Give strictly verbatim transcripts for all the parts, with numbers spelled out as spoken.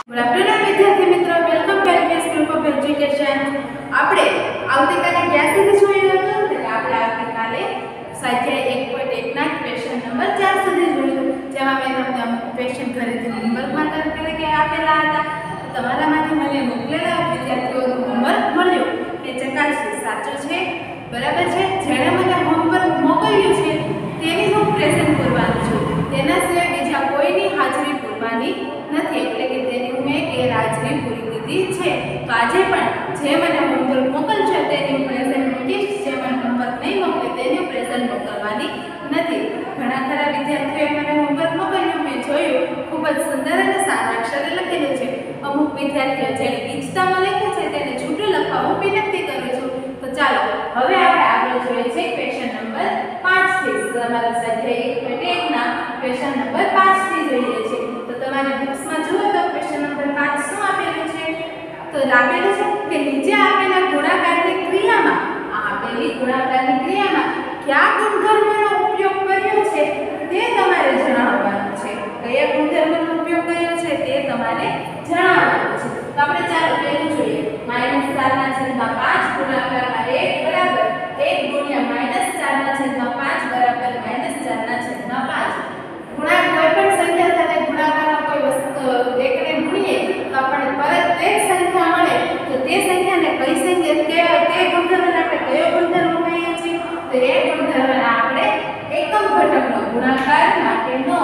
Good afternoon विद्यार्थी मित्रों, welcome to LPS group of education. આપણે આવતીકાલે ક્યાં સુધી જોયું હતું કે આપણે આવતીકાલે સ્વાધ્યાય એક પોઈન્ટ એક ના ક્વેશ્ચન નંબર ચાર સુધી જોયું, જેમાં મેં તમને અમુક ક્વેશ્ચન ફરીથી હોમવર્કમાં તરીકે આપેલા હતા. તમારામાંથી મને મોકલેલા વિદ્યાર્થીઓનું હોમવર્ક મળ્યું એ ચકાસી સાચું છે, બરાબર છે. જેણે મને હોમવર્ક મોકલ્યું છે તેની હું પ્રેઝન્ટ કરવાની છું, તેના સિવાય બીજા કોઈની હાજરી પૂરવાની નથી, એટલે કે તેની મેં ગેરહાજરી પૂરી દીધી છે. તો આજે પણ જે મને હોમવર્ક મોકલશે તેની પ્રેઝન્ટ મૂકીશ, જે મને હોમવર્ક નહીં મોકલે તેની પ્રેઝન્ટ મોકલવાની નથી. ઘણા ખરા વિદ્યાર્થીઓએ મને હોમવર્ક મોકલ્યું, મેં જોયું ખૂબ જ સુંદર અને સારા અક્ષરે લખેલું છે. અમુક વિદ્યાર્થીઓ જેને ગીચતામાં લખ્યું છે તેને છૂટું લખવા હું વિનંતી કરું છું. તો ચાલો હવે આપણે આગળ જોઈએ છે ક્વેશ્ચન નંબર પાંચ થી. તમારા સ્વાધ્યાય એક પોઈન્ટ એક ના ક્વેશ્ચન નંબર પાંચ થી જોઈએ છે. તો તમારી બુક્સમાં જુઓ તો ક્વેશ્ચન નંબર પાંચ શું આપેલું છે? તો આપેલું છે કે નીચે આપેલા ગુણાકારની ક્રિયામાં આ આપેલી ગુણાકારની ક્રિયામાં કયા ગુણધર્મનો ઉપયોગ કર્યો છે તે તમારે જણાવવાનું છે. કયા ગુણધર્મનો ઉપયોગ કર્યો છે તે તમારે જણાવવાનું છે. તો આપણે ચાલો પહેલું જોઈએ. માઈનસ ચાર ના છેદમાં પાંચ ગુણાકારમાં એક બરાબર એક ગુણ્યા માઈનસ ચાર ના છેદમાં પાંચ બરાબર માઈનસ ચાર ના છેદમાં પાંચ. ગુણા કોઈ પણ સંખ્યા સાથે ગુણાકારમાં કોઈ વસ્તુ એકને ગુણીએ તો આપણને પરત તે જ સંખ્યા મળે. તો તે સંખ્યાને કઈ સંખ્યા તે ગુણધર્મને આપણે કયો ગુણધર્મ કહીએ છીએ? તો એ ગુણધર્મને આપણે એકમ ઘટકનો ગુણાકાર માટેનો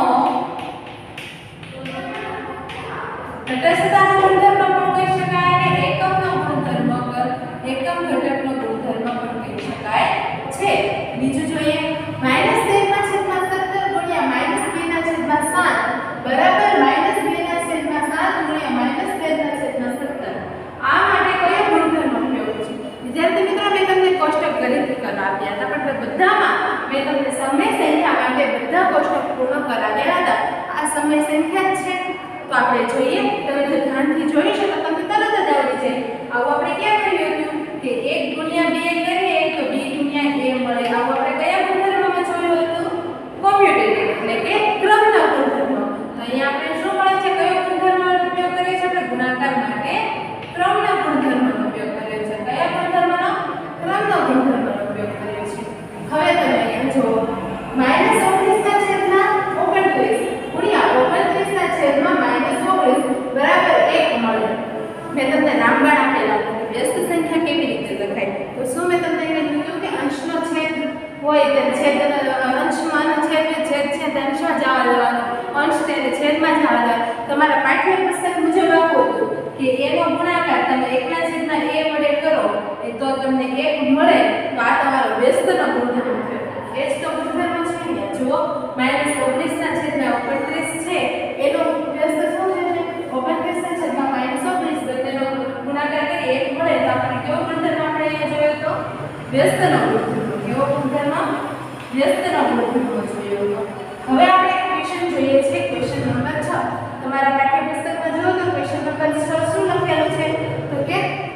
તટસ્થતાનો ગુણધર્મ પણ કહી શકાય અને એકમનો ગુણધર્મ પર એકમ ઘટકનો ગુણધર્મ પણ કહી શકાય છે. બીજું જોઈએ. માઈનસ તેર ના છેદમાં સત્તર ગુણ્યા માઈનસ બે ના છેદમાં સાત બરાબર માઈનસ બે ના છેદમાં સાત ગુણ્યા માઈનસ તેર ના છેદમાં સત્તર. આ માટે કયો ગુણધર્મ ઉપયોગ છે? વિદ્યાર્થી મિત્રો, મેં તમને કોષ્ટક ગણિત કરવા આપ્યા હતા, પણ બધામાં મેં તમને સમય સંખ્યા માટે બધા કોષ્ટક પૂર્ણ કરાવ્યા હતા. આ સમય સંખ્યા છે. તો આપણે જોઈએ, તમે જો ધ્યાનથી જોઈશો તો તમને તરત જ આવડી જાય. આવું આપણે ક્યાં કર્યું હતું કે એક ગુણ્યા બે કરીએ તો બે ગુણ્યા a મળે. આવું આપણે કયા ગુણધર્મમાં જોયું હતું? કોમ્યુટેટિવ એટલે કે ક્રમના ગુણધર્મ. તો અહીંયા આપણે શું મળે છે? કયો ગુણધર્મનો ઉપયોગ કરીએ છીએ? આપણે ગુણાકાર માટે ક્રમના ગુણધર્મનો ઉપયોગ કર્યો છે. કયા ગુણધર્મનો? ક્રમનો ગુણધર્મનો ઉપયોગ કર્યો છે. હવે તમે અહીંયા જુઓ. માઈનસ ઓગણીસ ના છેદમાં ઓગણત્રીસ ગુણ્યા ઓગણત્રીસ ના છેદમાં માઈનસ ઓગણીસ બરાબર એક મળે. મેં તમને નામબાણ આપેલા હતા વ્યસ્ત સંખ્યા કેવી રીતે લખાય. તો શું મેં તમને એને કીધું કે અંશનો છેદ હોય તે છેદ અંશમાં છેદ છેદ છે તે અંશમાં જવા દેવાનો, અંશ તેને છેદમાં જવા દેવાનો. તમારા પાઠ્યપુસ્તક મુજબ આવું હતું કે એનો ગુણાકાર તમે એકના છેદમાં a વડે કરો એ તો તમને એક મળે. તો આ તમારો વ્યસ્તનો ગુણધર્મ થયો. એ જ તો ગુણધર્મ છે. અહીંયા જુઓ, માઈનસ ઓગણીસ ના છેદમાં ઓગણત્રીસ છે એનો વ્યસ્ત શું છે? ઓગણત્રીસ ના છેદમાં માઈનસ ઓગણીસ બંનેનો ગુણાકાર કરીએ એક મળે. તો આપણે કેવો ગુણધર્મ આપણે અહીંયા જોયો તો? વ્યસ્તનો ગુણધર્મ. કેવો ગુણધર્મ? વ્યસ્તનો ગુણધર્મ જોયો હતો. હવે આપણે ક્વેશ્ચન જોઈએ છે ક્વેશ્ચન નંબર છ. તમારા પાઠ્યપુસ્તકમાં જુઓ તો ક્વેશ્ચન નંબર છ શું લખેલું છે? તો કે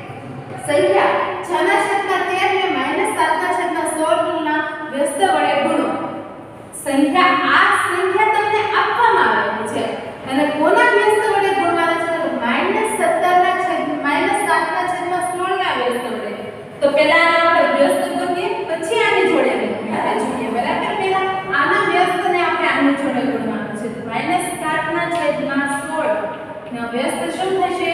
સંખ્યા છ ના છેદમાં તેર ને માઈનસ સાત ના છેદમાં સોળ ના વ્યસ્ત વડે ગુણો. સંખ્યા આ સંખ્યા તમને આપવામાં આવેલી છે અને કોના વ્યસ્ત વડે ગુણવાનું છે? તો માઈનસ સત્તર ના છેદ માઈનસ સાત ના છેદમાં સોળ ના વ્યસ્ત વડે. તો પહેલા આપણે વ્યસ્ત ગણીએ પછી આની જોડે ગુણીએ જોઈએ, બરાબર. પહેલા આના વ્યસ્તને આપણે આની જોડે ગુણવાનું છે. માઈનસ સાત ના છેદમાં સોળ નો વ્યસ્ત શું થશે?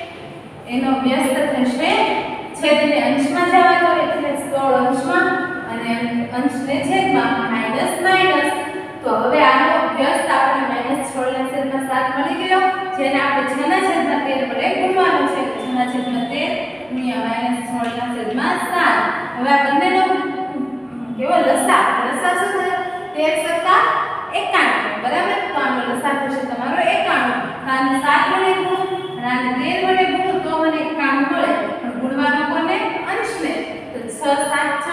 એનો વ્યસ્ત થશે છેદને અંશમાં જવા દો એટલે સોળ અંશમાં અને અંશને છેદમાં માઈનસ માઈનસ. તો હવે આનો વ્યસ્ત આપણે માઈનસ સોળ ના છેદમાં સાત મળી ગયો, જેને આપણે છ ના છેદમાં તેર વડે ગુણવાનું છે. છ ના છેદમાં તેર ગુણ્યા માઈનસ સોળ ના છેદમાં સાત. હવે આ બંનેનો કેવો લસા? લસા શું થશે? તેર સત્તા એકાણું બરાબર. તો આનો લસા થશે તમારો એકાણું. આને સાત વડે ગુણો અને આને તેર વડે ગુણો તો મને એકાણું મળે. પણ ગુણવાનો કોને? અંશને. તો છ સાત છ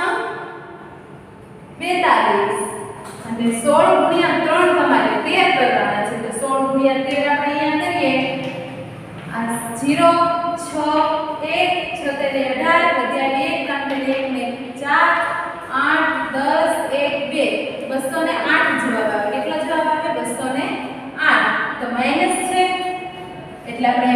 બેતાલીસ અને સોળ ગુણ્યા ત્રણ તમારે તેર કરવાના છે. તો સોળ ગુણ્યા તેર આપણે અહીંયા કરીએ. આ ઝીરો છ એક છ તેરી અઢાર વધ્યા બે ત્રણ તેરી એક ને ચાર આઠ દસ એક બે બસો ને આઠ જવાબ આવે. કેટલો જવાબ આવે? બસો ને આઠ. તો માઈનસ છે એટલે આપણે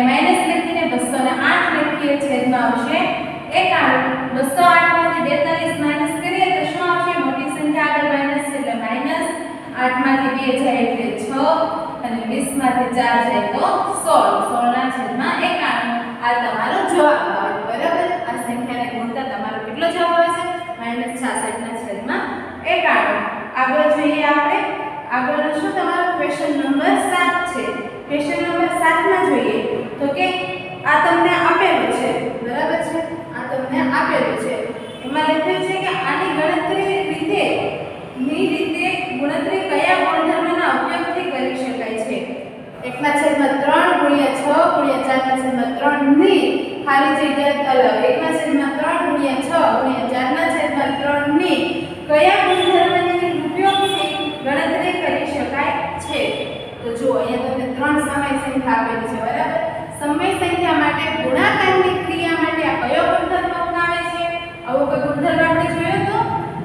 બે જાય એટલે છ અને વીસ માંથી ચાર જાય તો સોળ. સોળ ના છેદમાં એકાણું. આ તમારો જવાબ આવે. બરાબર. આ સંખ્યાને ગુણતા તમારો કેટલો જવાબ આવે છે? માઈનસ છાસઠ ના છેદમાં એકાણું. આગળ જોઈએ આપણે. આગળનો શું તમારો ક્વેશ્ચન નંબર સાત છે. ક્વેશ્ચન નંબર સાત માં જોઈએ તો કે આ તમને આપેલું છે. બરાબર છે. આ તમને આપેલું છે. એમાં લખ્યું છે કે આની ગણતરી રીતે ની રીતે ગણતરી કયા ગુણધર્મના ઉપયોગથી કરી શકાય છે? એક ના છેદમાં ત્રણ ગુણ્યા છ ગુણ્યા ચાર ના છેદમાં ત્રણ ની ખાલી જગ્યા અલગ એક ના છેદમાં ત્રણ ગુણ્યા છ ગુણ્યા ચાર ના છેદમાં ત્રણ ની કયા ગુણધર્મની ઉપયોગથી ગણતરી કરી શકાય છે? તો જો અહીંયા તમને ત્રણ સમય સંખ્યા આપેલી છે. બરાબર. સમય સંખ્યા માટે ગુણાકારની ક્રિયા માટે આ કયો ગુણધર્મ અપનાવે છે? આવો કોઈ ગુણધર્મ આપણે જોયો તો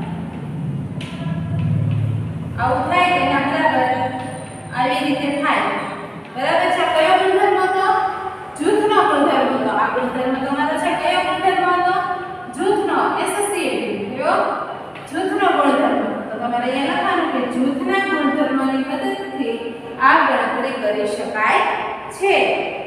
આવું થાય કે ના? બરાબર. આવી રીતે થાય. બરાબર છે. કયો ગુણધર્મ હતો? જૂથનો ગુણધર્મ હતો. આ ગુણધર્મ તમારો છે કયો ગુણધર્મ હતો? જૂથનો. એસોસિએટિવ. કયો? જૂથનો ગુણધર્મ. તો તમારે અહીંયા લખવાનું કે જૂથના ગુણધર્મની મદદથી આ ગણતરી કરી શકાય છે.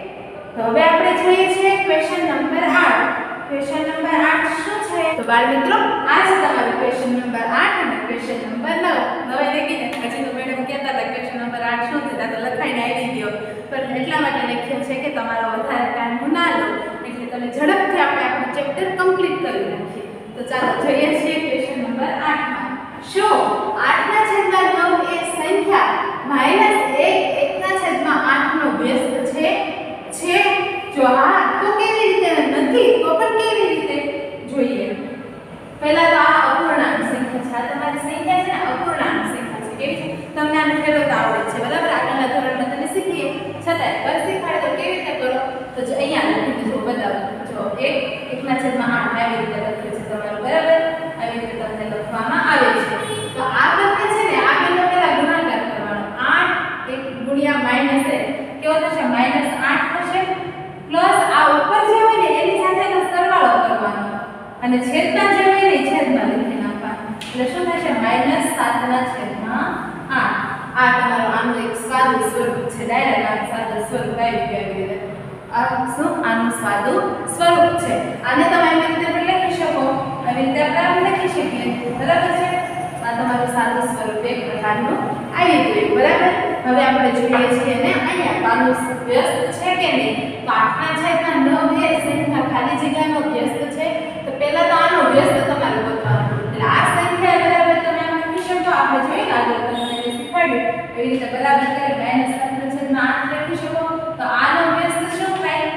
તો હવે આપણે જોઈએ છીએ ક્વેશ્ચન નંબર આઠ. ક્વેશ્ચન નંબર આઠ શું છે? તો બાળ મિત્રો આ છે તમારો ક્વેશ્ચન નંબર આઠ અને ક્વેશ્ચન નંબર નવ. નવે લખીને પછી તો મેડમ કહેતા હતા ક્વેશ્ચન નંબર આઠ શું છે? તો લખાઈને આવી ગયો. પણ એટલા માટે લખ્યો છે કે તમારો વધારે ટાઈમ ના લો એટલે તમે ઝડપથી આપણે આપણું ચેપ્ટર કમ્પ્લીટ કરી નાખીએ. તો ચાલો જોઈએ છીએ ક્વેશ્ચન નંબર આઠ માં. શું આઠ ના છેદમાં નવ એ સંખ્યા માઈનસ એક એક ના છેદમાં આઠ નો વ્યસ્ત છે? છે? જો હા તો કેવી રીતે? નથી તો પણ કેવી રીતે? જોઈએ. પહેલા તો આ અપૂર્ણાંક સંખ્યા છે. આ તમારી સંખ્યા છે ને અપૂર્ણાંક સંખ્યા છે. કેવી છે? તમને આને ફેરવતા આવડે છે. બરાબર. આગળના ધોરણમાં તમે શીખીએ છતાંય બસ શીખવાડે તો કેવી રીતે કરો? તો જો અહીંયા લખી દીધું. બતાવો. જો એક એક ના છેદમાં આઠ આવી રીતે લખ્યું છે તમારું. બરાબર. આવી રીતે તમને લખવામાં આવે છે. તો આ બંને છે ને આ બંને પહેલા ગુણાકાર કરવાનો. આઠ એક ગુણ્યા માઈનસ એક કેવો થશે? માઈનસ આઠ થશે. પ્લસ આ ઉપર જે હોય ને એની સાથેનો સરવાળો કરવાનો અને છેદમાં જે હોય ને છેદમાં લખી નાખવાનું. એટલે શું થશે? માઈનસ સાત ના છેદમાં આઠ. આ તમારું આનું એક સાદું સ્વરૂપ છે. ડાયરેક્ટ આ સાદું સ્વરૂપ આવી ગયું. આવી રીતે આ શું? આનું સાદું સ્વરૂપ છે. આને તમે આવી રીતે પણ લખી શકો. આવી રીતે આપણે લખી શકીએ. બરાબર છે. આ તમારું સાદું સ્વરૂપ એક પ્રકારનું આવી ગયું. બરાબર. હવે આપણે જોઈએ છીએ ને અહીંયા પાનું વ્યસ્ત છે કે નહીં? તો આઠ ના છેદમાં નવ એ સંખ્યા ખાલી જગ્યાનો વ્યસ્ત છે. તો પહેલા તો આનો વ્યસ્ત તમારે ગોતવાનો. એટલે આ સંખ્યા બરાબર તમે આમાં લખી શકો. આપણે જોઈએ આગળ તમને શીખવાડ્યું એવી રીતે બરાબર કરી માઈનસ સાત ના છેદમાં આઠ લખી શકો. તો આનો વ્યસ્ત શું થાય?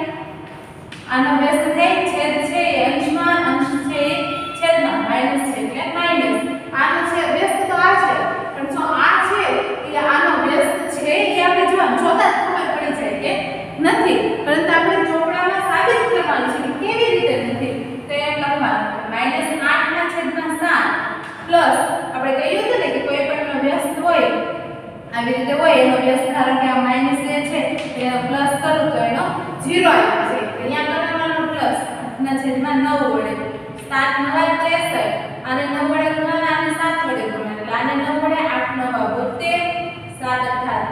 આનો વ્યસ્ત થાય છેદ છે એ અંશમાં, અંશ છે એ છેદમાં, માઈનસ છે એટલે માઈનસ. આનો છે વ્યસ્ત તો આ છે પણ જો આ છે એટલે આનો વ્યસ્ત છે એ આપણે જોવાનું જોતા જ ખબર પડી જાય કે નથી. પરંતુ આપણે ચોપડામાં સાબિત કરવાનું છે કે કેવી રીતે નથી. તો એમ લખવાનું માઈનસ આઠ ના છેદમાં સાત પ્લસ આપણે કહ્યું હતું ને કે કોઈ પણનો વ્યસ્ત હોય આવી રીતે હોય એનો વ્યસ્ત ધારો કે આ માઈનસ એ છે એનો પ્લસ કરું તો એનો ઝીરો આવી જાય. અહીંયા કરવાનો પ્લસ આઠ ના છેદમાં નવ વડે સાત નવા ત્રેસઠ આને નવ વડે ગુણવાના અને સાત વડે ગુણવાના. એટલે આને નવ વડે આઠ નવા બોતેર સાત અઠાર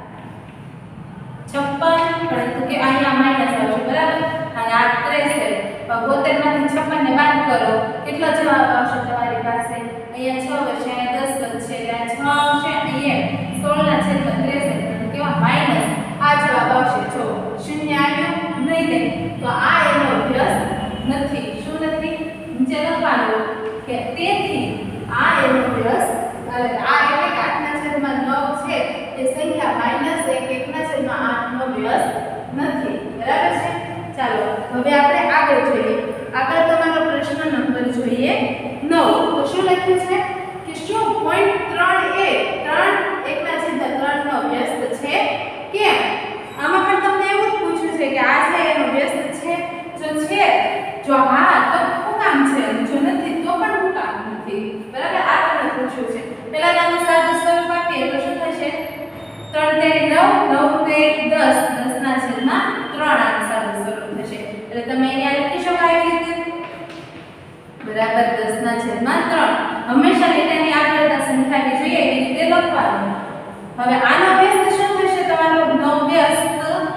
છપ્પન. પરંતુ કે અહીંયા માઈનસ આવશે. બરાબર. અને આ ત્રેસઠ બોતેર માંથી છપ્પન ને બાદ કરો કેટલો જવાબ આવશે તમારી પાસે? અહીંયા છ વધશે અહીંયા દસ વધશે એટલે છ આવશે. અહીંયા સોળ ના છેદમાં ત્રેસઠ કેવા માઈનસ આ જવાબ આવશે. જો શૂન્ય આવ્યું નહીં ને તો આ એનો વ્યસ્ત નથી. શું નથી? નીચે લખવાનું કે તેથી આ એનો વ્યસ્ત આ એટલે કે આઠ ના છેદમાં નવ છે એ સંખ્યા માઈનસ એક એક ના છેદમાં આઠ નો વ્યસ્ત નથી. બરાબર છે. ચાલો હવે આપણે આગળ જોઈએ. આગળ તમારો પ્રશ્ન નંબર જોઈએ નવ. તો શું લખ્યું છે કે શું પોઈન્ટ ત્રણ એ ત્રણ એક ના છેદમાં ત્રણ નો વ્યસ્ત છે? કેમ? આમાં પણ તમને એવું જ પૂછ્યું છે કે આ છે એનો વ્યસ્ત છે. જો છે જો હા તો શું કામ છે અને જો નથી તો પણ શું કામ નથી. બરાબર. આ તમને પૂછ્યું છે. પહેલા નાનું સાદું સ્વરૂપ આપીએ તો શું થશે? ત્રણ તેરી નવ નવ તેરી દસ દસ ના છેદમાં ત્રણ આનું સાદું સ્વરૂપ થશે. એટલે તમે અહીંયા લખી શકો આવી રીતે. બરાબર. દસ ના છેદમાં ત્રણ હંમેશા લીટાની આગળ સંખ્યાને જોઈએ એવી રીતે લખવાનું. હવે આનો વ્યસ્ત શું થશે તમારો નો વ્યસ્ત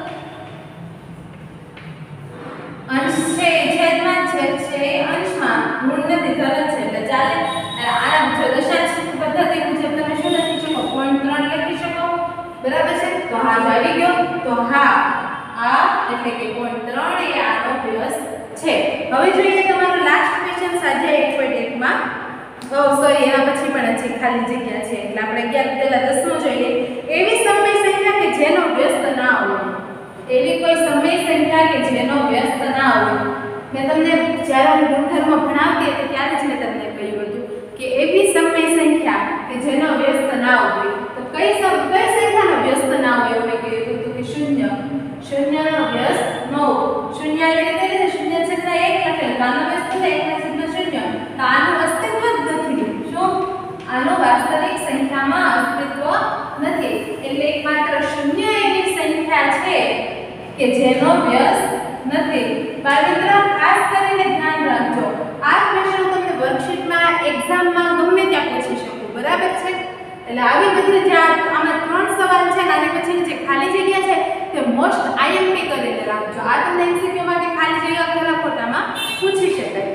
અંશ છે છેદમાં છેદ છે અંશમાં ઋણ નથી ધન છે એટલે ચાલે આરામ છે દશાંશ પદ્ધતિ મુજબ તમે શું લખી શકો zero point ત્રણ લખી શકો બરાબર છે તો હા આવી ગયો તો હા આ એટલે કે zero point ત્રણ એ આનો વ્યસ્ત છે હવે જોઈએ તમારો લાસ્ટ ક્વેશ્ચન સ્વાધ્યાય એક પોઈન્ટ એક માં ઓ સોરી એના પછી પણ છે ખાલી જગ્યા છે એટલે આપણે અગિયાર પહેલા દસ મો જોઈએ એવી સમય સંખ્યા કે જેનો વ્યસ્ત ના હોય એવી કોઈ સમય સંખ્યા કે જેનો વ્યસ્ત ના હોય મેં તમને જ્યારે હું ગુણધર્મ ભણાવતી હતી ત્યારે જ મેં તમને કહ્યું હતું કે એવી સમય સંખ્યા કે જેનો વ્યસ્ત ના હોય તો કઈ સમ કઈ સંખ્યાનો વ્યસ્ત ના હોય એવું મેં કહ્યું હતું કે શૂન્ય શૂન્યનો વ્યસ્ત ન હોય શૂન્ય એટલે કે શૂન્ય છેદમાં એક લખેલ તો આનો વ્યસ્ત છે એક છેદમાં શૂન્ય તો આનું અસ્તિત્વ જ નથી શું આનો વાસ્તવિક સંખ્યામાં અસ્તિત્વ નથી એટલે એકમાત્ર શૂન્ય એવી સંખ્યા છે કે જેનો વ્યસ્ત નથી બાળમિત્રો ખાસ કરીને ધ્યાન રાખજો આ ક્વેશ્ચન તમને વર્કશીટમાં એક્ઝામમાં ગમે ત્યાં પૂછી શકો બરાબર છે એટલે આવી બધી જે આમાં ત્રણ સવાલ છે અને આની પછી જે ખાલી જગ્યા છે તે મોસ્ટ આઈએમપી કરીને રાખજો આ તમને એમસીક્યુ માં કે ખાલી જગ્યા ખરા ખોટામાં પૂછી શકાય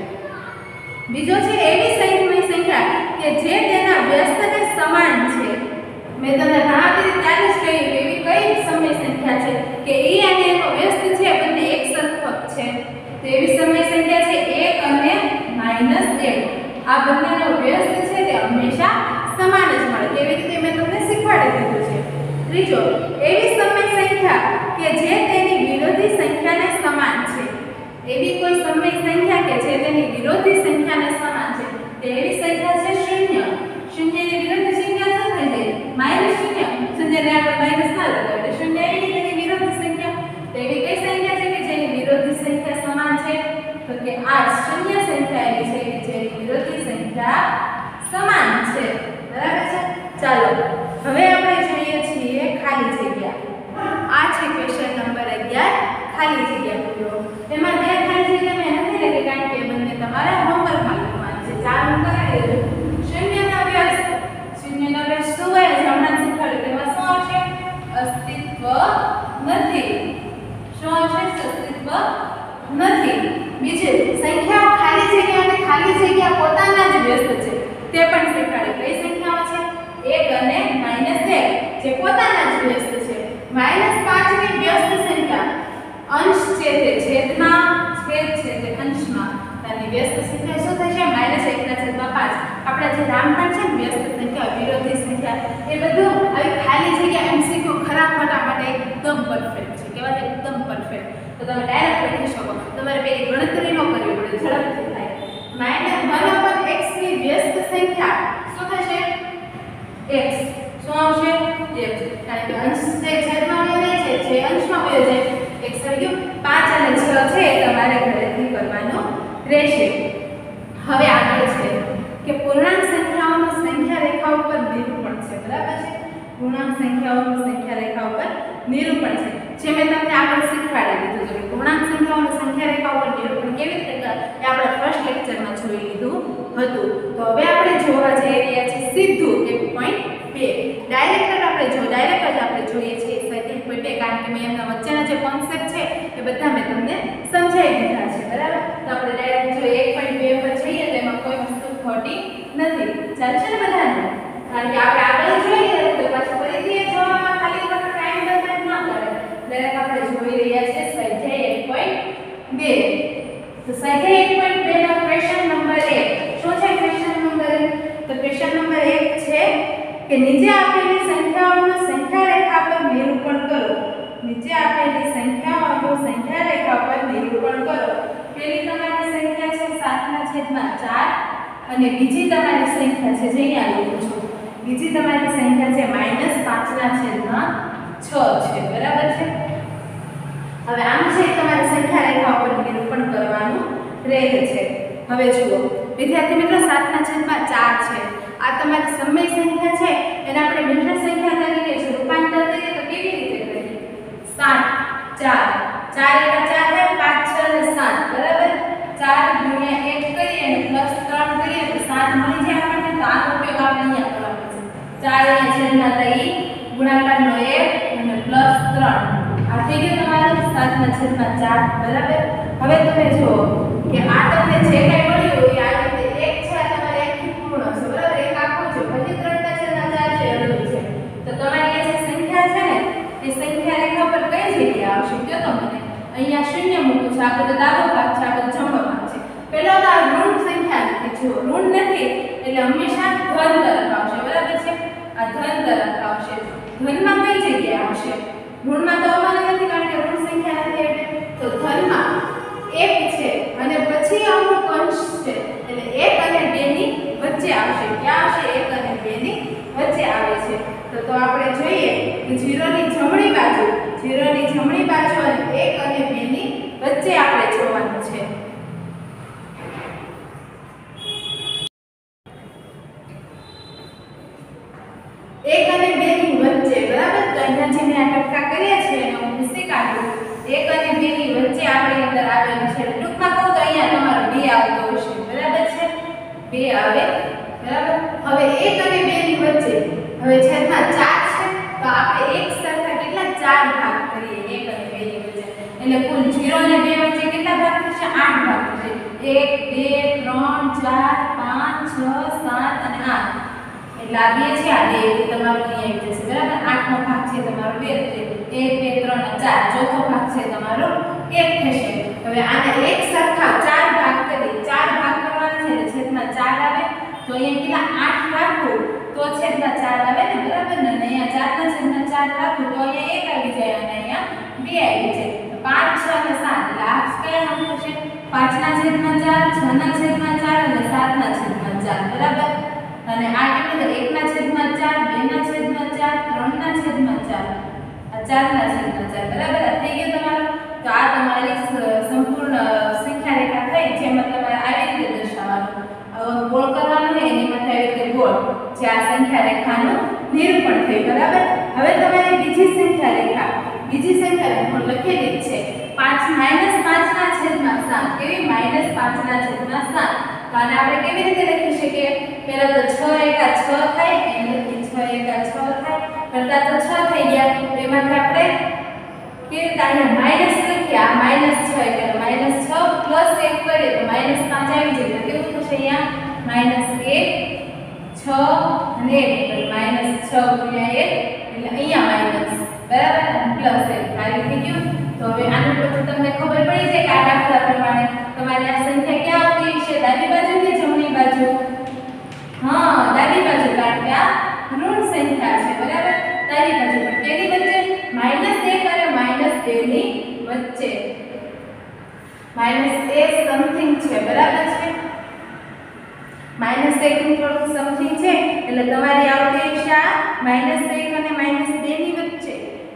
બીજો છે એવી સંખ્યાની સંખ્યા કે જે તેના વ્યસ્તને સમાન છે મેં તમને ભણાવતી ત્યારે જ કહ્યું એવી કઈ સમય સંખ્યા છે કે એ અને એનો વ્યસ્ત છે બંને એક સરખો છે તો એવી સમય સંખ્યા છે એક અને માઈનસ એક આ બંનેનો વ્યસ્ત છે તે હંમેશા સમાન જ મળે તેવી રીતે મેં તમને શીખવાડી દીધું છે ત્રીજો એવી સમય સંખ્યા કે જે તેની વિરોધી સંખ્યાને સમાન છે એવી કોઈ સમય સંખ્યા કે જે તેની વિરોધી સંખ્યાને સમાન છે તે એવી સંખ્યા છે શૂન્ય શૂન્યની વિરોધી સંખ્યા શું થઈ જાય માઈનસ શૂન્ય શૂન્યને આપણે માઈનસ ના લગાવીએ એટલે શૂન્ય એવી તેની વિરોધી સંખ્યા તો એવી કઈ સંખ્યા છે કે જેની વિરોધી સંખ્યા સમાન છે તો કે આ શૂન્ય સંખ્યા એવી છે કે જેની વિરોધી સંખ્યા સમાન છે બરાબર છે ચાલો હવે આપણે જોઈએ છીએ ખાલી જગ્યા આ છે ક્વેશ્ચન નંબર અગિયાર ખાલી જગ્યા પૂરો એમાં બે ખાલી જગ્યા મેં નથી લખી કારણ કે બંને તમારા હોમવર્કમાં લખવાનું છે ચાર હું કરાવી દઉં શૂન્યનો વ્યસ્ત શૂન્યનો વ્યસ્ત શું હોય છે હમણાં શીખવાડ્યું તેમાં શું આવશે અસ્તિત્વ નથી શું આવશે અસ્તિત્વ નથી બીજું સંખ્યાઓ ખાલી જગ્યા અને ખાલી જગ્યા પોતાના જ વ્યસ્ત છે તે પણ શીખવાડ્યું કઈ સંખ્યાઓ છે એક અને માઈનસ એક જે પોતાના જ વ્યસ્ત છે માઈનસ પાંચ ની વ્યસ્ત સંખ્યા અંશ છે તે છેદમાં છેદ છે તે અંશમાં અને વ્યસ્ત સંખ્યા શું થશે માઈનસ એક ના છેદમાં પાંચ આપણા જે રામબાણ છે ને વ્યસ્ત સંખ્યા વિરોધી સંખ્યા એ બધું આવી ખાલી જગ્યા એમસીક્યુ ખરા ખોટા માટે એકદમ પરફેક્ટ છે કેવા છે એકદમ પરફેક્ટ તો તમે ડાયરેક્ટ લખી શકો તમારે પેલી ગણતરી ન કરવી પડે ઝડપથી થાય માઈનસ વન અપોન x ની વ્યસ્ત સંખ્યા શું થશે x શું આવશે x કારણ કે અંશ છે છેદમાં વયો જાય છે જે અંશમાં વયો જાય x આવી ગયું પાંચ અને છ છે તમારે ઘરેથી કરવાનું રહેશે હવે આગળ છે કે પૂર્ણાંક સંખ્યાઓનું સંખ્યા રેખા ઉપર નિરૂપણ છે બરાબર છે પૂર્ણાંક સંખ્યાઓનું સંખ્યા રેખા ઉપર નિરૂપણ છે જે મેં તમને આગળ શીખવાડી દીધું છે પૂર્ણાંક સંખ્યાઓનું સંખ્યા રેખા ઉપર નિરૂપણ કેવી રીતે કરે એ આપણે ફર્સ્ટ લેક્ચરમાં જોઈ લીધું હતું તો હવે આપણે જોવા જઈ રહ્યા છીએ સીધું એક પોઈન્ટ બે ડાયરેક્ટ આપણે જો ડાયરેક્ટ જ આપણે જોઈએ છીએ એક પોઈન્ટ બે કારણ કે મેં એમના વચ્ચેના જે કોન્સેપ્ટ છે એ બધા મેં તમને સમજાવી દીધા છે બરાબર તો આપણે ડાયરેક્ટ જો એક પોઈન્ટ બે પર જઈએ તો એમાં કોઈ વસ્તુ ખોટી નથી ચાલશે ને બધાને કારણ કે આપણે આગળ જોઈએ તો પાછું ફરીથી એ જોવામાં ખાલી વખત ટાઈમ બરબાદ ન કરે ડાયરેક્ટ આપણે જોઈ રહ્યા છીએ સ્વાધ્યાય એક પોઈન્ટ બે તો સ્વાધ્યાય એક પોઈન્ટ બે નો ક્વેશ્ચન નંબર એક શું છે ક્વેશ્ચન નંબર એક તો ક્વેશ્ચન નંબર એક છે કે નીચે આપેલી સંખ્યાઓનું સંખ્યા રેખા પર નિરૂપણ કરો નીચે આપેલી સંખ્યાઓનું સંખ્યા રેખા પર નિરૂપણ કરો પહેલી તમારી સંખ્યા છે સાત ના છેદમાં ચાર અને બીજી તમારી સંખ્યા છે જે અહીંયા લખું છું બીજી તમારી સંખ્યા છે માઈનસ પાંચ ના છેદમાં છ છે બરાબર છે હવે આમ છે તમારી સંખ્યા રેખા ઉપર નિરૂપણ કરવાનું રહે છે હવે જુઓ વિદ્યાર્થી મિત્રો સાત ના છેદમાં ચાર છે આ તમારી સમય સંખ્યા છે એને આપણે મિશ્ર સંખ્યા તરીકે જો રૂપાંતર કરીએ તો કેવી રીતે કરીએ સાત ચાર ચાર એકા ચાર થાય પાંચ છ અને સાત બરાબર ચાર ગુણ્યા એક કરીએ અને પ્લસ ત્રણ કરીએ તો સાત મળી જાય આપણને તો આનો ઉપયોગ આપણે અહીંયા કરવાનો છે ચાર અહીંયા છેદમાં થઈ ત્રણ આ થઈ ગયું તમારું સાત ના છેદમાં ચાર બરાબર। હવે તમે જુઓ કે આ તમને જે કાંઈ મળ્યું એ આ રીતે એક છે તમારે એક થી પૂર્ણ છે બરાબર એક આખો છે પછી ત્રણ ના છેદમાં ચાર છે અડધું છે તો તમારી આ જે સંખ્યા છે ને એ સંખ્યા રેખા પર કઈ જગ્યાએ આવશે જો તો મને અહીંયા શૂન્ય મૂકું છું આ બધો ડાબો ભાગ છે આ બધો જમણો ભાગ છે પહેલા તો આ ઋણ સંખ્યા નથી જો ઋણ નથી એટલે હંમેશા ધન તરફ આવશે બરાબર છે આ ધન તરફ આવશે ધનમાં કઈ જગ્યાએ આવશે ઋણમાં તો આવવાની નથી કારણ કે ઋણ સંખ્યા નથી એટલે તો ધનમાં એક છે અને પછી અમુક અંશ છે એટલે એક અને બે ની વચ્ચે આવશે ક્યાં આવશે એક અને બે ની વચ્ચે આવે છે તો તો આપણે જોઈએ કે ઝીરો ની જમણી બાજુ ઝીરો ની જમણી બાજુ અને એક અને બે ની વચ્ચે આપણે જોવાનું છે એક અને બે ની વચ્ચે બરાબર તો અહીંયા જે મેં આ ટપકા કર્યા છે એને હું ભૂસી કાઢું એક અને બે ની વચ્ચે આપણે અંદર આવેલું છે ટૂંકમાં કહું તો અહીંયા તમારો બે આવતો હશે બરાબર છે બે આવે બરાબર હવે એક અને બે ની વચ્ચે હવે છેદમાં ચાર છે તો આપણે એક સરખા કેટલા ચાર ભાગ કરીએ એક અને બે ની વચ્ચે એટલે કુલ ઝીરો અને બે વચ્ચે કેટલા ભાગ થશે આઠ ભાગ થશે એક બે ત્રણ ચાર પાંચ છ સાત અને આઠ એટલે આ બે છે આ બે તમારો અહીંયા આવી જશે બરાબર આઠમો ભાગ છે તમારો બે થશે એક બે ત્રણ અને ચાર ચોથો ભાગ છે તમારો એક થશે હવે આને એક સરખા ચાર ભાગ કરી ચાર ભાગ કરવાના છે એટલે છેદમાં ચાર આવે તો અહીંયા કેટલા આઠ રાખો તો છેદમાં ચાર આવે ને બરાબર ને અહીંયા ચાર ના છેદમાં ચાર રાખો તો અહીંયા એક આવી જાય અને અહીંયા બે આવી જાય પાંચ છ અને સાત એટલે આ કયા નામ થશે પાંચ ના છેદમાં ચાર છ ના છેદમાં ચાર અને સાત ના છેદમાં ચાર બરાબર અને આ કેટલું એક ના છેદમાં ચાર બે ના છેદમાં ચાર ત્રણ ના છેદમાં ચાર આ ચાર ના છેદમાં ચાર બરાબર આ થઈ ગયું તમારું તો આ તમારી સંપૂર્ણ સંખ્યા રેખા થઈ જેમાં તમારે આવી રીતે દર્શાવવાનું ગોળ કરવાનું છે એની માટે આવી રીતે ગોળ જે આ સંખ્યા રેખાનું નિરૂપણ થયું બરાબર હવે તમારી બીજી સંખ્યા રેખા બીજી સંખ્યા રેખા લખેલી છે પાંચ માઈનસ પાંચ ના છેદમાં સાત કેવી માઈનસ પાંચ ના છેદમાં સાત તો આને આપણે કેવી રીતે લખી શકીએ પહેલા તો છ એકા છ થાય એને લખી છ એકા છ થાય કરતા તો છ થઈ ગયા તો એમાંથી આપણે કેવી રીતે અહીંયા માઈનસ લખીએ આ માઈનસ છ એટલે માઈનસ છ પ્લસ એક કરીએ તો માઈનસ પાંચ આવી જાય તો કેવું થશે અહીંયા માઈનસ એક છ અને એક એટલે માઈનસ છ ગુણ્યા એક એટલે અહીંયા માઈનસ બરાબર પ્લસ એક આવી થઈ ગયું તો હવે આનું પછી તમને ખબર પડી જાય કે આ દાખલા પ્રમાણે તમારી આ સંખ્યા ક્યાં આવતી છે ડાબી બાજુ કે જમણી બાજુ હા ડાબી બાજુ કારણ કે આ ઋણ સંખ્યા છે બરાબર ડાબી બાજુ પર કેની વચ્ચે માઈનસ એક અને માઈનસ બે ની વચ્ચે માઈનસ a સમથિંગ છે બરાબર છે માઈનસ એક નું થોડું સમથિંગ છે એટલે તમારી આવતી હશે આ માઈનસ એક અને માઈનસ બે ની વચ્ચે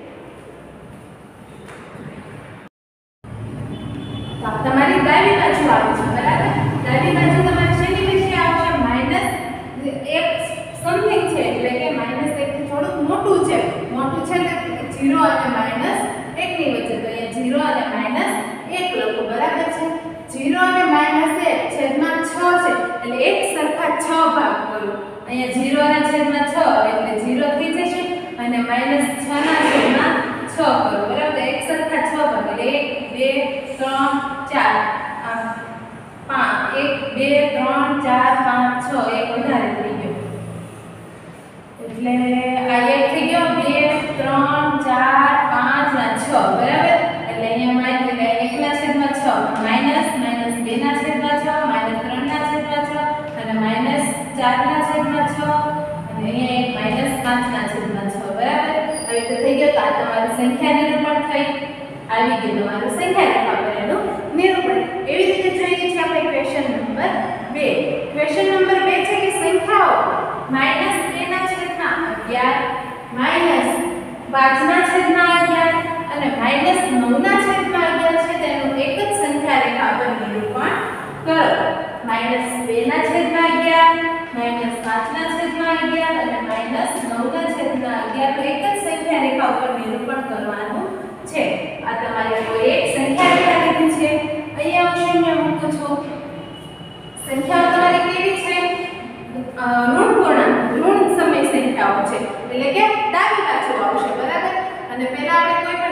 તો તમારી ડાબી બાજુ આવે છે બરાબર ડાબી બાજુ તમારી શેની વચ્ચે આવશે માઈનસ એક સમથિંગ છે એટલે કે માઈનસ એક થી થોડું મોટું છે મોટું છે એટલે ઝીરો અને માઈનસ એક ની વચ્ચે તો અહીંયા ઝીરો અને માઈનસ એક લખો બરાબર છે ઝીરો અને માઈનસ એક છેદમાં છ છે એટલે એક સરખા છ ભાગ કરો અહીંયા ઝીરો ના છેદમાં છ એટલે ઝીરો થઈ જશે અને માઈનસ છ ના છેદમાં છ કરો બરાબર એક સરખા છ ભાગ એટલે એક બે ત્રણ ચાર પાંચ એક બે ત્રણ ચાર પાંચ છ એક વધારે થઈ ગયો એટલે આ એક થઈ ગયો બે ત્રણ ચાર પાંચ ના છ બરાબર એટલે અહીંયા માઈનસ એક ના છેદમાં છ માઈનસ માઈનસ બે ના છેદમાં છ માઈનસ ત્રણ ના છેદમાં છ અને માઈનસ ચાર ના છેદમાં છ અને અહીંયા એક માઈનસ પાંચ ના છેદમાં છ બરાબર આવી રીતે થઈ ગયો તો આ તમારી સંખ્યા નિરૂપણ થઈ આવી ગયું તમારું સંખ્યા રેખા પર એનું નિરૂપણ એવી રીતે જોઈએ છે આપણે ક્વેશ્ચન નંબર બે ક્વેશ્ચન નંબર બે છે કે સંખ્યાઓ માઈનસ બે ના છેદમાં અગિયાર માઈનસ પાંચ ના છેદમાં અગિયાર અને માઈનસ નવ ના છેદમાં અગિયાર છે તેનું એક જ સંખ્યા રેખા પર નિરૂપણ કરો માઈનસ બે ના છેદમાં અગિયાર માઈનસ પાંચ ના છેદમાં અગિયાર અને માઈનસ નવ ના છેદમાં અગિયાર તો એક જ સંખ્યા રેખા ઉપર નિરૂપણ કરવાનું છે આ તમારે કોઈ એક સંખ્યા રેખા લીધી છે અહીંયા હું શૂન્ય મૂકું છું સંખ્યાઓ તમારી કેવી છે ઋણ પૂર્ણાંક ઋણ સમય સંખ્યાઓ છે એટલે કે ડાબી બાજુ આવશે બરાબર અને પહેલા આપણે કોઈ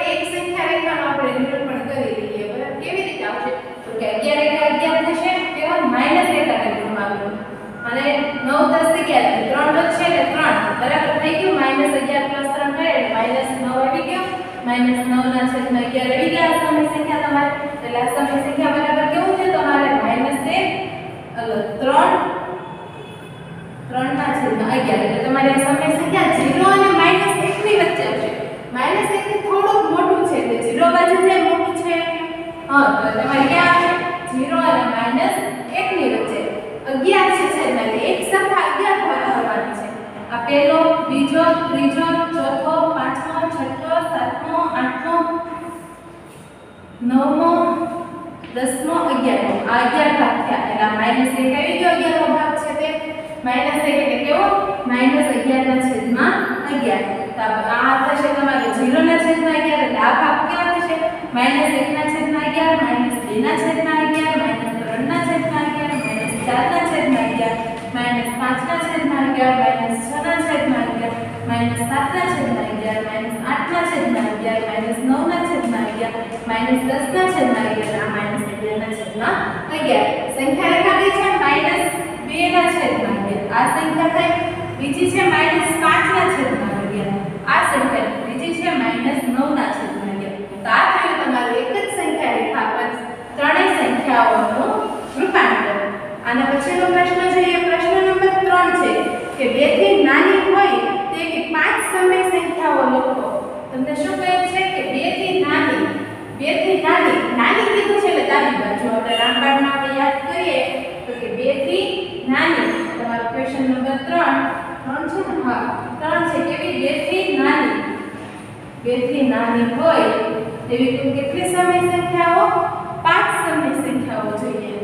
નવ આવી ગયો, માઈનસ નવ ના છેદમાં અગિયાર આવી ગયા સમય સંખ્યા તમારે. એટલે આ સમય સંખ્યા બરાબર કેવું છે તમારે માઈનસ એક ત્રણ ત્રણ ના છેદમાં અગિયાર. એટલે તમારી આ સમય સંખ્યા ઝીરો અને માઈનસ એક ની વચ્ચે આવશે. માઈનસ એક થી થોડુંક મોટું છે એટલે ઝીરો બાજુ જે મોટું છે હા તો તમારે ક્યાં આવશે ઝીરો અને માઈનસ એક ની વચ્ચે અગિયાર છે છેદમાં એટલે એક સરખા અગિયાર ભાગ કરવાના છે. આ પહેલો બીજો ત્રીજો ચોથો પાંચમો છઠ્ઠો સાતમો આઠમો નવમો દસમો અગિયારમો આ અગિયાર ભાગ થયા એટલે આ માઈનસ એક આવી ગયો અગિયારમો ભાગ છે તે માઈનસ એક એટલે કેવો માઈનસ અગિયાર ના છેદમાં અગિયાર. તો આ થશે તમારે ઝીરો ના છેદમાં અગિયાર એટલે આ ભાગ કેવા થશે માઈનસ એક ના છેદમાં અગિયાર માઈનસ બે ના છેદમાં અગિયાર માઈનસ ત્રણ ના છેદમાં અગિયાર માઈનસ ચાર ના છેદમાં અગિયાર માઈનસ પાંચ ના છેદમાં અગિયાર માઈનસ છ ના છેદમાં અગિયાર માઈનસ સાત ના છેદમાં અગિયાર માઈનસ આઠ ના છેદમાં અગિયાર માઈનસ નવ ના છેદમાં અગિયાર માઈનસ દસ ના છેદમાં અગિયાર આ માઈનસ અગિયાર ના છેદમાં અગિયાર. સંખ્યા રેખા કઈ છે માઈનસ બે ના છેદમાં અગિયાર. આ સંખ્યા કઈ બીજી છે માઈનસ પાંચ ના છેદમાં અગિયાર. આ સંખ્યા બીજી છે માઈનસ નવ ના છેદમાં અગિયાર. તો આ થયું તમારું એક જ સંખ્યા રેખા પર ત્રણેય સંખ્યાઓનું રૂપાંતર. આના પછીનો પ્રશ્ન જોઈએ પ્રશ્ન નંબર ત્રણ છે કે બે થી નાની હોય તેવી પાંચ સમય સંખ્યાઓ લખો. તમને શું કહે છે કે બે થી નાની બે થી નાની નાની કીધું છે એટલે ડાબી બાજુ આપણે રામબાણમાં આપણે યાદ કરીએ તો કે બે થી નાની તમારો ક્વેશ્ચન નંબર ત્રણ ત્રણ છે ને હા ત્રણ છે કેવી બે થી નાની બે થી નાની હોય તેવી કુલ કેટલી સમય સંખ્યાઓ પાંચ સમય સંખ્યાઓ જોઈએ.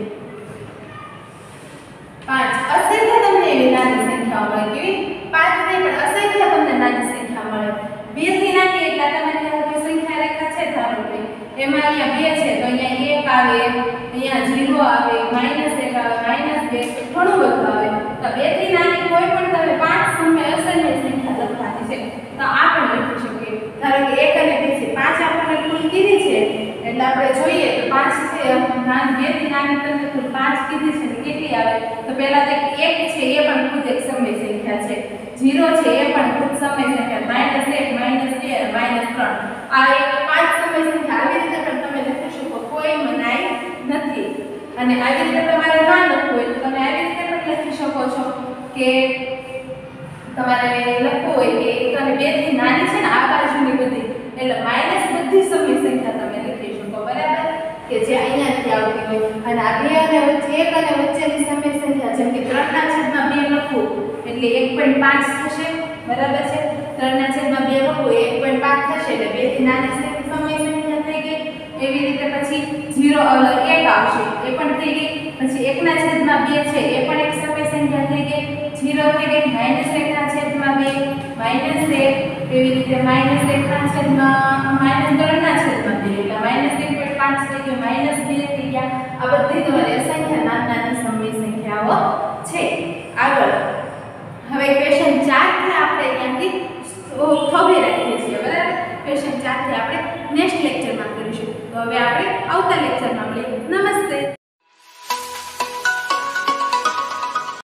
પાંચ અસંખ્ય તમને એવી નાની સંખ્યાઓ મળે કેવી પાંચ નહીં પણ અસંખ્ય તમને નાની સંખ્યા મળે. બે થી નાની એટલે તમારી પાસે સંખ્યા રેખા છે ધારો કે એમાં અહીંયા બે છે તો અહીંયા એક આવે અહીંયા ઝીરો આવે માઈનસ એક આવે માઈનસ બે ઘણું બધું આવે. તો બે થી નાની કોઈ પણ તમે પાંચ સમય અસંખ્ય સંખ્યા લખવાની છે તો આપણે લખી શકીએ. ધારો કે એક અને બે છે પાંચ આપણને કુલ કીધી છે એટલે આપણે જોઈએ તો પાંચ છે નાની બે થી નાની તમને કુલ પાંચ કીધી છે કેટલી આવે તો પહેલા તો એક છે એ પણ ખુદ એક સમય સંખ્યા છે ઝીરો છે એ પણ ખુદ સમય સંખ્યા માઈનસ એક માઈનસ બે માઈનસ ત્રણ આ એક પાંચ સમય સંખ્યા આવી રીતે પણ તમે લખી શકો કોઈ મનાઈ નથી. અને આવી રીતે તમારે ના લખવું હોય તો તમે આવી રીતે પણ લખી શકો છો કે તમારે લખવું હોય કે એક અને બે થી નાની છે ને આ બાજુની બધી એટલે માઈનસ બધી સમય સંખ્યા તમે લખી શકો બરાબર કે જે અહીંયાથી આવતી હોય. અને આ બે અને વચ્ચે એક અને વચ્ચેની સમય સંખ્યા જેમ કે ત્રણ ના છેદમાં બે લખવું એટલે એક પોઈન્ટ પાંચ થશે બરાબર છે. ત્રણ ના છેદમાં બે લખવું એક પોઈન્ટ પાંચ થશે એટલે બે થી નાની સમય સંખ્યા થઈ ગઈ. એવી રીતે પછી ઝીરો એક આવશે એ પણ થઈ ગઈ. પછી એક ના છેદમાં બે છે એ પણ એક સમય સંખ્યા થઈ ગઈ ઝીરો થઈ ગઈ. માઈનસ એક ના છેદમાં બે માઈનસ એક એવી રીતે માઈનસ એક ના છેદમાં માઈનસ ત્રણ ના છેદમાં બે એટલે માઈનસ એક પોઈન્ટ પાંચ થઈ ગયો માઈનસ બે થઈ ગયા. આ બધી તમારી અસંખ્ય નાની નાની સમય સંખ્યાઓ છે. આગળ હવે ક્વેશ્ચન ચાર થી આપણે અહીંયાથી થોભી રાખીએ છીએ બરાબર. ક્વેશ્ચન ચાર થી આપણે નેક્સ્ટ લેક્ચરમાં કરીશું. તો હવે આપણે આવતા લેક્ચર